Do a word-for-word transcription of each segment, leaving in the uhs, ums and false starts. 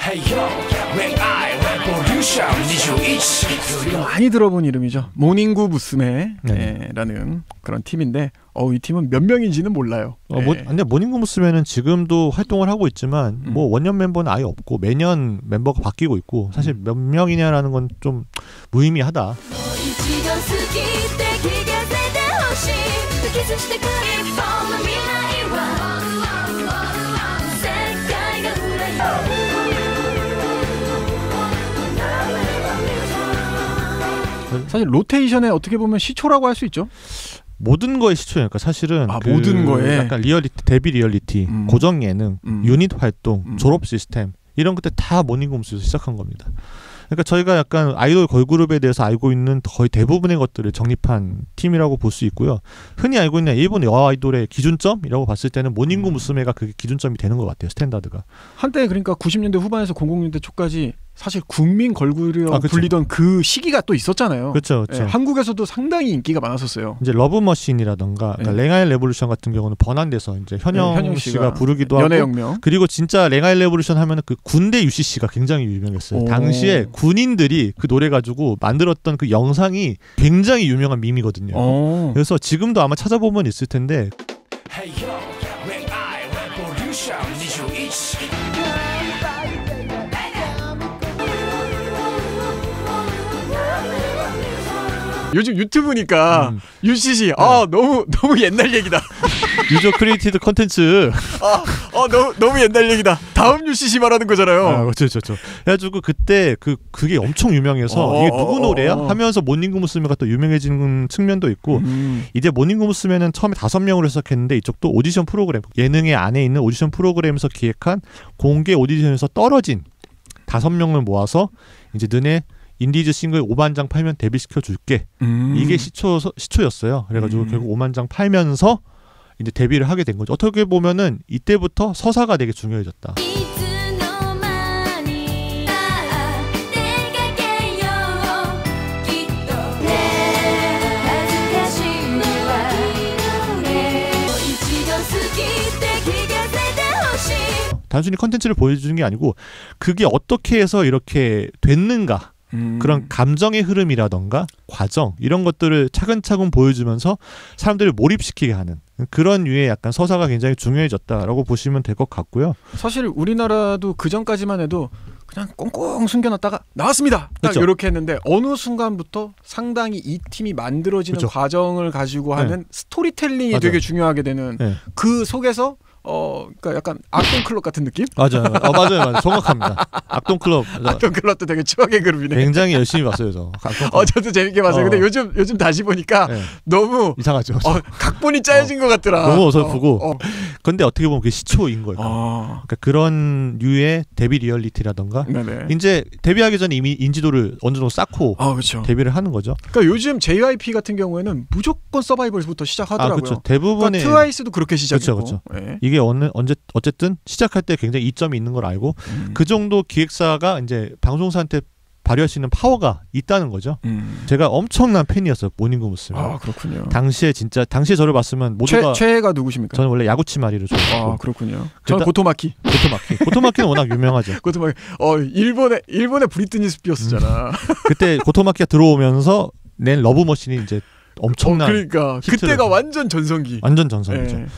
많이 들어본 이름이죠. 모닝구 무스메라는 네. 그런 팀인데 어, 이 팀은 몇 명인지는 몰라요. 어, 뭐, 근데 모닝구 무스메는 지금도 활동을 하고 있지만 음. 뭐 원년 멤버는 아예 없고 매년 멤버가 바뀌고 있고 사실 몇 명이냐라는 건 좀 무의미하다. 사실 로테이션의 어떻게 보면 시초라고 할 수 있죠. 모든 거의 시초니까 사실은 아, 그 모든 거에 약간 리얼리티, 데뷔 리얼리티, 음. 고정 예능, 음. 유닛 활동, 음. 졸업 시스템 이런 것들 다 모닝구 무스에서 시작한 겁니다. 그러니까 저희가 약간 아이돌 걸그룹에 대해서 알고 있는 거의 대부분의 것들을 정립한 팀이라고 볼 수 있고요. 흔히 알고 있는 일본 여아 아이돌의 기준점이라고 봤을 때는 모닝구 무스메가 그게 기준점이 되는 것 같아요. 스탠다드가. 한때 그러니까 구십 년대 후반에서 공공 년대 초까지 사실 국민 걸그룹 아, 그쵸. 불리던 그 시기가 또 있었잖아요. 그렇죠. 그렇죠. 예, 한국에서도 상당히 인기가 많았었어요. 이제 러브머신이라던가 그러니까 네. 랭아일 레볼루션 같은 경우는 번안돼서 이제 현영, 네, 현영 씨가, 씨가 부르기도 하고 연애혁명. 그리고 진짜 랭아일 레볼루션 하면은 그 군대 유씨씨가 굉장히 유명했어요. 오. 당시에 군인들이 그 노래 가지고 만들었던 그 영상이 굉장히 유명한 밈이거든요. 어. 그래서 지금도 아마 찾아보면 있을 텐데 요즘 유튜브니까 음. 유씨씨 아 너무 너무 옛날 얘기다. 유저 크리에이티드 컨텐츠 아, 아 너무 너무 옛날 얘기다. 다음 유씨씨 말하는 거잖아요. 아, 그렇죠, 그렇죠. 그래가지고 그때 그 그게 엄청 유명해서 어, 이게 어, 누구 어, 노래야 어. 하면서 모닝구 무스메가 또 유명해지는 측면도 있고 음. 이제 모닝구 무스메는 처음에 다섯 명으로 시작했는데 이쪽도 오디션 프로그램 예능의 안에 있는 오디션 프로그램에서 기획한 공개 오디션에서 떨어진 다섯 명을 모아서 이제 너네 인디즈 싱글 오만 장 팔면 데뷔시켜 줄게. 음. 이게 시초 시초였어요. 그래가지고 음. 결국 오만 장 팔면서 이제 데뷔를 하게 된 거죠. 어떻게 보면은 이때부터 서사가 되게 중요해졌다. 단순히 컨텐츠를 보여주는 게 아니고 그게 어떻게 해서 이렇게 됐는가 음. 그런 감정의 흐름이라던가 과정 이런 것들을 차근차근 보여주면서 사람들을 몰입시키게 하는 그런 류의 약간 서사가 굉장히 중요해졌다라고 보시면 될 것 같고요. 사실 우리나라도 그 전까지만 해도 그냥 꽁꽁 숨겨놨다가 나왔습니다. 딱 그쵸. 이렇게 했는데 어느 순간부터 상당히 이 팀이 만들어지는 그쵸. 과정을 가지고 네. 하는 스토리텔링이 맞아요. 되게 중요하게 되는 네. 그 속에서 어 그러니까 약간 악동 클럽 같은 느낌? 맞아요. 어, 맞아요, 맞아요. 정확합니다. 악동 클럽 악동 클럽도 되게 추억의 그룹이네. 굉장히 열심히 봤어요, 저. 악동 클럽. 어 저도 재밌게 봤어요. 어. 근데 요즘 요즘 다시 보니까 네. 너무 이상하죠. 어, 각본이 짜여진 것 같더라. 너무 어설프고. 어, 어. 근데 어떻게 보면 그게 시초인 거예요. 아, 그러니까 그런 류의 데뷔 리얼리티라던가 네네. 이제 데뷔하기 전에 이미 인지도를 어느 정도 쌓고 아 그렇죠. 데뷔를 하는 거죠. 그러니까 요즘 제이와이피 같은 경우에는 무조건 서바이벌부터 시작하더라고요. 아, 그렇죠. 대부분의 그러니까 트와이스도 그렇게 시작했고. 그렇죠, 네. 이게 어느 언제 어쨌든 시작할 때 굉장히 이점이 있는 걸 알고 음. 그 정도 기획사가 이제 방송사한테 발휘할 수 있는 파워가 있다는 거죠. 음. 제가 엄청난 팬이었어요. 모닝구 무스메. 아 그렇군요. 당시에 진짜 당시에 저를 봤으면 최, 모두가 최애가 누구십니까? 저는 원래 야구치마리를 좋아했고 아 그렇군요. 저는 일단- 고토마키. 고토마키. 고토마키는 워낙 유명하죠. 고토마키. 어 일본의 일본의 브리트니 스피어스잖아. 그때 고토마키가 들어오면서 낸 러브머신이 이제 어, 엄청난 그러니까 히트를 그때가 완전 전성기. 완전 전성이죠. 예.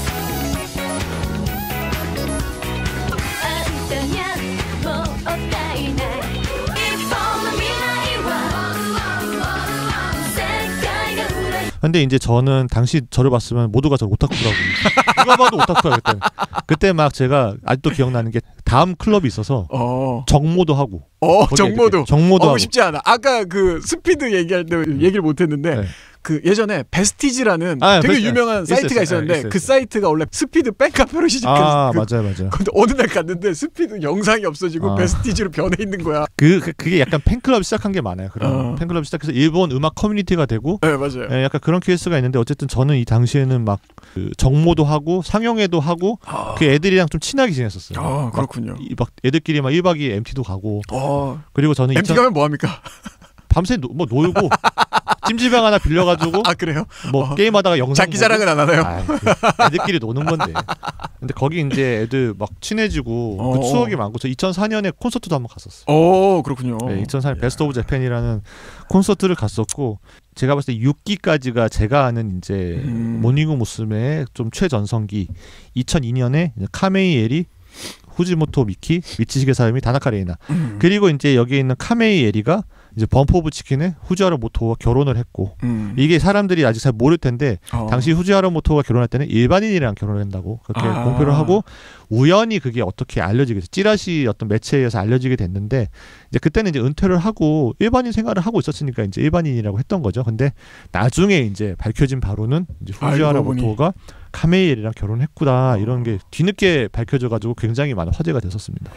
근데 이제 저는 당시 저를 봤으면 모두가 저를 오타쿠라고 누가 봐도 오타쿠야 그때. 그때 막 제가 아직도 기억나는 게 다음 클럽이 있어서 어. 정모도 하고. 어 거기에 정모도. 이렇게 정모도 어 하고. 쉽지 않아. 아까 그 스피드 얘기할 때 얘기를 못했는데 네. 그 예전에 베스티지라는 아, 되게 베스티- 유명한 있어요, 사이트가 있어요. 있었는데 있어요, 그 있어요. 사이트가 원래 스피드 팬카페로 시작했어. 아 그, 맞아요 맞아요. 근데 어느 날 갔는데 스피드 영상이 없어지고 아. 베스티지로 변해 있는 거야. 그, 그 그게 약간 팬클럽 시작한 게 많아요. 그런 어. 팬클럽 시작해서 일본 음악 커뮤니티가 되고 네 맞아요. 예, 약간 그런 케이스가 있는데 어쨌든 저는 이 당시에는 막 그 정모도 하고 상영회도 하고 아, 그 애들이랑 좀 친하게 지냈었어요. 아 그렇군요. 막, 이- 막 애들끼리 막 일 박 이 일 엠티도 가고 어 그리고 저는 엠티 가면 뭐 합니까? 밤새 노, 뭐 놀고 찜질방 하나 빌려가지고 아 그래요? 뭐 어. 게임하다가 영상 자기 자랑은 안 하나요? 아이, 애들끼리 노는 건데. 근데 거기 이제 애들 막 친해지고 어. 그 추억이 많고 저 이천사 년에 콘서트도 한번 갔었어요. 오 그렇군요. 네, 이천사 년 베스트 오브 재팬이라는 콘서트를 갔었고 제가 봤을 때 육 기까지가 제가 아는 이제 음. 모닝 무스메의 좀 최전성기. 이천이 년에 카메이 에리, 후지모토 미키, 미치시게 사람이 다나카 레이나. 음. 그리고 이제 여기에 있는 카메이 에리가 이제 범프 오브 치킨의 후지하루 모토와 결혼을 했고 음. 이게 사람들이 아직 잘 모를 텐데 어. 당시 후지하루 모토가 결혼할 때는 일반인이랑 결혼을 한다고 그렇게 아. 공표를 하고 우연히 그게 어떻게 알려지게 됐어요. 찌라시 어떤 매체에 의해서 알려지게 됐는데 이제 그때는 이제 은퇴를 하고 일반인 생활을 하고 있었으니까 이제 일반인이라고 했던 거죠. 근데 나중에 이제 밝혀진 바로는 이제 후지하루 모토가 카메이엘이랑 결혼했구나 이런 게 뒤늦게 밝혀져 가지고 굉장히 많은 화제가 됐었습니다.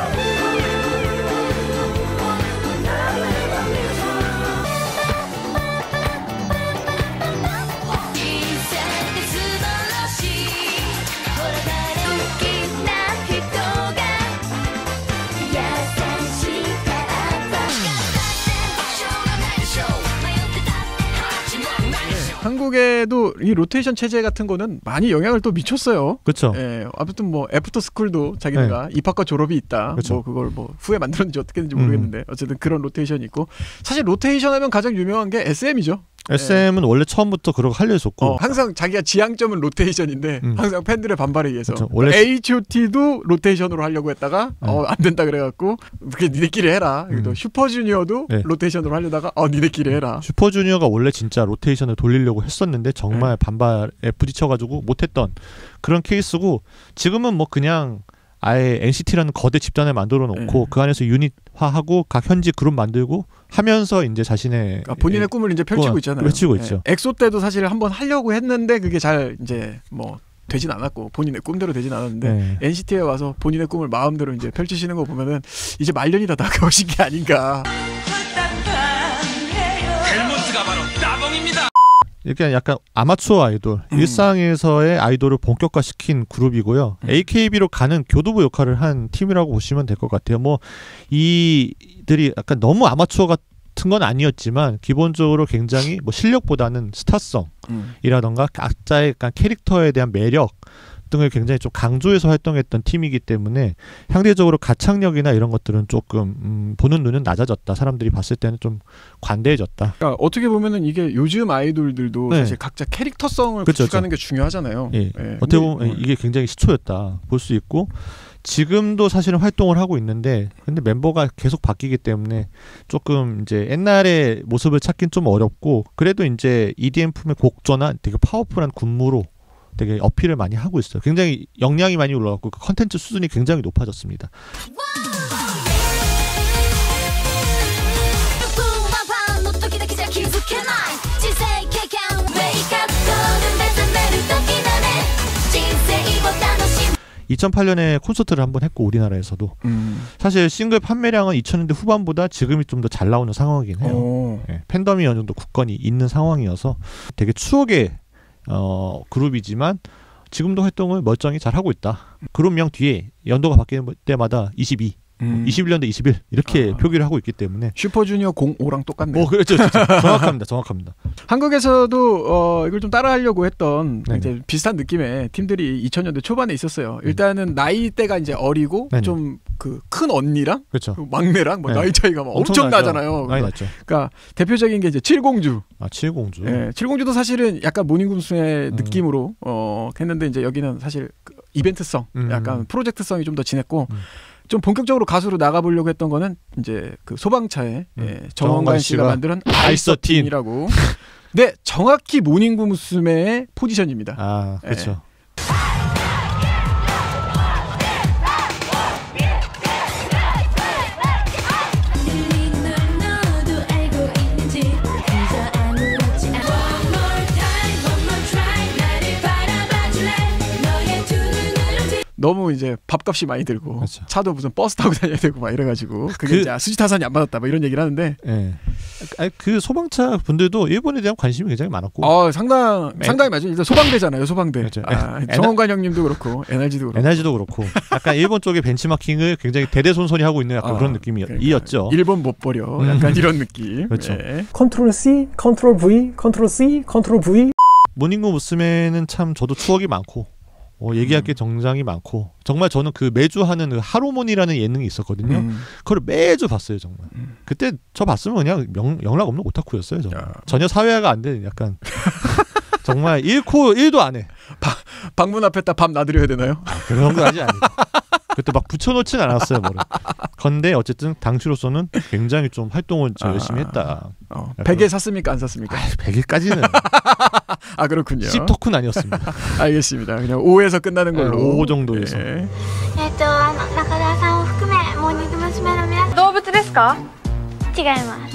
한국에도 이 로테이션 체제 같은 거는 많이 영향을 또 미쳤어요. 그렇죠. 예, 아무튼 뭐 애프터 스쿨도 자기네가 네. 입학과 졸업이 있다. 그쵸. 뭐 그걸 뭐 후에 만들었는지 어떻게 했는지 모르겠는데 음. 어쨌든 그런 로테이션이 있고 사실 로테이션 하면 가장 유명한 게 에스엠이죠. 에스엠은 예. 원래 처음부터 그러고 알려줬고 어, 항상 자기가 지향점은 로테이션인데 음. 항상 팬들의 반발에 의해서 그쵸. 원래 에이치오티도 로테이션으로 하려고 했다가 네. 어, 안 된다 그래갖고 그게 니네끼리 해라. 음. 또 슈퍼주니어도 네. 로테이션으로 하려다가 어 니네끼리 해라. 슈퍼주니어가 원래 진짜 로테이션을 돌리려고 했었는데 정말 네. 반발에 부딪혀가지고 못했던 그런 케이스고 지금은 뭐 그냥 아예 엔시티라는 거대 집단을 만들어 놓고 네. 그 안에서 유닛화하고 각 현지 그룹 만들고 하면서 이제 자신의 그러니까 본인의 에, 꿈을 이제 펼치고 있잖아요. 펼치고 네. 있죠. 엑소 때도 사실 한번 하려고 했는데 그게 잘 이제 뭐 되진 않았고 본인의 꿈대로 되진 않았는데 네. 엔시티에 와서 본인의 꿈을 마음대로 이제 펼치시는 거 보면은 이제 말년이 다 다가오신 게 아닌가. 헬몬스가 바로 따봉입니다. 이렇게 약간 아마추어 아이돌, 음. 일상에서의 아이돌을 본격화시킨 그룹이고요. 음. 에이케이비로 가는 교두보 역할을 한 팀이라고 보시면 될 것 같아요. 뭐 이들이 약간 너무 아마추어 같은 건 아니었지만 기본적으로 굉장히 뭐 실력보다는 스타성이라던가 각자의 약간 캐릭터에 대한 매력 등을 굉장히 좀 강조해서 활동했던 팀이기 때문에 상대적으로 가창력이나 이런 것들은 조금 음, 보는 눈은 낮아졌다. 사람들이 봤을 때는 좀 관대해졌다. 그러니까 어떻게 보면은 이게 요즘 아이돌들도 네. 사실 각자 캐릭터성을 그쵸, 구축하는 그쵸. 게 중요하잖아요. 예. 예. 어떻게 보면 뭐, 이게 굉장히 시초였다 볼 수 있고 지금도 사실은 활동을 하고 있는데 근데 멤버가 계속 바뀌기 때문에 조금 이제 옛날의 모습을 찾긴 좀 어렵고 그래도 이제 이디엠 품의 곡조나 되게 파워풀한 군무로 되게 어필을 많이 하고 있어요. 굉장히 역량이 많이 올라갔고 그 컨텐츠 수준이 굉장히 높아졌습니다. 이천팔 년에 콘서트를 한번 했고 우리나라에서도 음. 사실 싱글 판매량은 이천 년대 후반보다 지금이 좀 더 잘 나오는 상황이긴 해요. 네, 팬덤이 어느 정도 굳건히 있는 상황이어서 되게 추억의 어, 그룹이지만 지금도 활동을 멀쩡히 잘 하고 있다. 그룹명 뒤에 연도가 바뀌는 때마다 이십이, 음. 이십일 년도 이십일 이렇게 아. 표기를 하고 있기 때문에 슈퍼주니어 공오랑 똑같네요. 어, 그렇죠, 그렇죠. 정확합니다, 정확합니다. 한국에서도 어, 이걸 좀 따라하려고 했던 이제 비슷한 느낌의 팀들이 이천 년대 초반에 있었어요. 일단은 나이대가 이제 어리고 좀 그 큰 언니랑 그렇죠. 그 막내랑 뭐 나이 차이가 막 엄청 나잖아요. 많이 났죠. 그러니까 대표적인 게 이제 칠공주. 아, 칠공주. 네, 칠공주도 사실은 약간 모닝금수의 음. 느낌으로 어, 했는데 이제 여기는 사실 그 이벤트성, 음. 약간 프로젝트성이 좀 더 진했고. 음. 좀 본격적으로 가수로 나가보려고 했던 거는 이제 그 소방차에 음. 예, 정원관 씨가 만든 아이서틴이라고. 네, 정확히 모닝구무스메의 포지션입니다. 아, 그렇죠. 예. 너무 이제 밥값이 많이 들고 그렇죠. 차도 무슨 버스 타고 다녀야 되고 막 이래가지고 그게 그, 이제 수지타산이 안 받았다 뭐 이런 얘기를 하는데 예. 아니, 그 소방차 분들도 일본에 대한 관심이 굉장히 많았고 어 상당 에, 상당히 맞죠. 일단 소방대잖아요. 소방대. 그렇죠. 아, 에, 정원관 형님도 그렇고 엔알지도 그렇고 엔알지도 그렇고 약간 일본 쪽의 벤치마킹을 굉장히 대대손손이 하고 있는 약간 아, 그런 느낌이었죠. 그러니까 일본 못 버려. 약간 이런 느낌. 그렇죠. 예. 컨트롤 C, 컨트롤 V, 컨트롤 C, 컨트롤 V. 모닝고 무스메는 참 저도 추억이 많고 어, 얘기할 음. 게 정장이 많고 정말 저는 그 매주 하는 그 하로몬이라는 예능이 있었거든요. 음. 그걸 매주 봤어요 정말. 음. 그때 저 봤으면 그냥 명, 영락 없는 오타쿠였어요. 정말. 야. 전혀 사회화가 안 되는 약간 정말 일코 일도 안 해. 방문 앞에다 밥 놔드려야 되나요? 아, 그런 건 아직 아니고. 그때 막 붙여놓진 않았어요 뭐를. 근데 어쨌든 당시로서는 굉장히 좀 활동을 좀 아. 열심히 했다. 어, 베개 샀습니까? 안 샀습니까? 아, 백 일까지는 아 그렇군요. 씹토크는 아니었습니다. 알겠습니다. 그냥 오에서 끝나는 걸로. 네, 오 정도에서. 예. えっとあの中澤さんを含めモーニング娘。の皆さん動物ですか？違います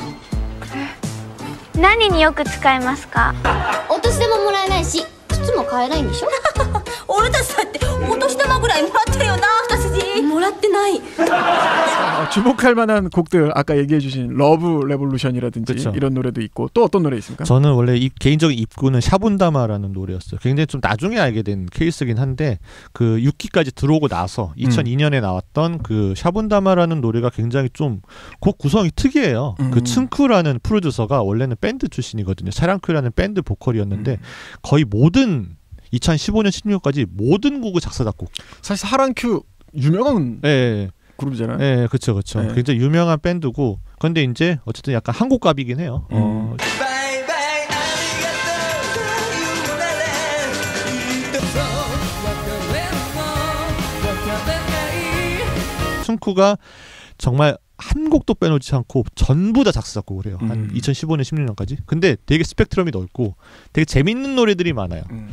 何によく使いますか？ お年玉もらえないし靴も買えないんでしょ俺たちだってお年玉ぐらいもらってるよな二筋もらってない 어, 주목할 만한 곡들 아까 얘기해주신 러브 레볼루션이라든지 그쵸. 이런 노래도 있고 또 어떤 노래 있습니까? 저는 원래 이 개인적인 입구는 샤본다마라는 노래였어요. 굉장히 좀 나중에 알게 된 케이스긴 한데 그 육 기까지 들어오고 나서 이천이 년에 나왔던 그 샤본다마라는 노래가 굉장히 좀 곡 구성이 특이해요. 음. 그 츠ンク라는 프로듀서가 원래는 밴드 출신이거든요. 차량크라는 밴드 보컬이었는데 음. 거의 모든 이천십오 년, 십육 년까지 모든 곡을 작사 작곡. 사실 하란큐 유명한 예, 예, 그룹이잖아요. 예, 그렇죠, 그렇죠. 네. 굉장히 유명한 밴드고, 근데 이제 어쨌든 약간 한국갑이긴 해요. 음. 어, 츠ンク가 정말 한 곡도 빼놓지 않고 전부 다 작사 작곡을 해요. 한 음. 이천십오 년, 십육 년까지. 근데 되게 스펙트럼이 넓고 되게 재밌는 노래들이 많아요. 음.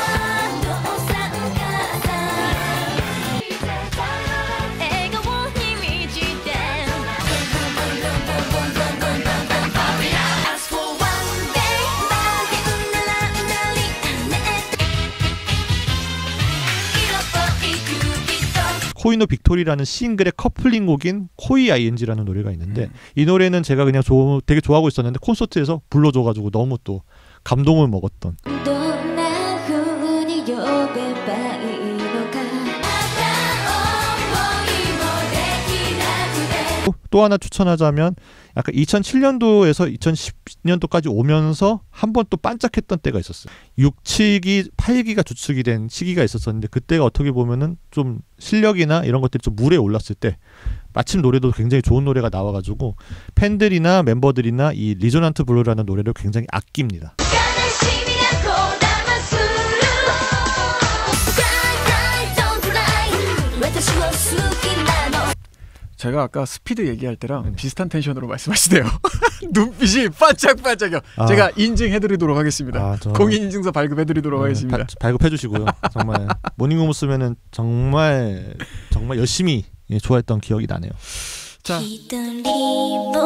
코이노 빅토리라는 싱글의 커플링 곡인 코이 아이엔지라는 노래가 있는데 음. 이 노래는 제가 그냥 조, 되게 좋아하고 있었는데 콘서트에서 불러줘가지고 너무 또 감동을 먹었던. 또 하나 추천하자면 약간 이천칠 년도에서 이천십 년도까지 오면서 한 번 또 반짝했던 때가 있었어요. 육, 칠 기, 팔 기가 주축이 된 시기가 있었었는데 그때가 어떻게 보면은 좀 실력이나 이런 것들이 좀 물에 올랐을 때 마침 노래도 굉장히 좋은 노래가 나와가지고 팬들이나 멤버들이나 이 리조넌트 블루라는 노래를 굉장히 아낍니다. 제가 아까 스피드 얘기할 때랑 네. 비슷한 텐션으로 말씀하시네요. 눈빛이 반짝반짝이요. 아. 제가 인증해드리도록 하겠습니다. 아, 저... 공인인증서 발급해드리도록 네, 하겠습니다. 바, 발급해주시고요. 정말 모닝고 무스메는 정말 정말 열심히 예, 좋아했던 기억이 나네요. 자.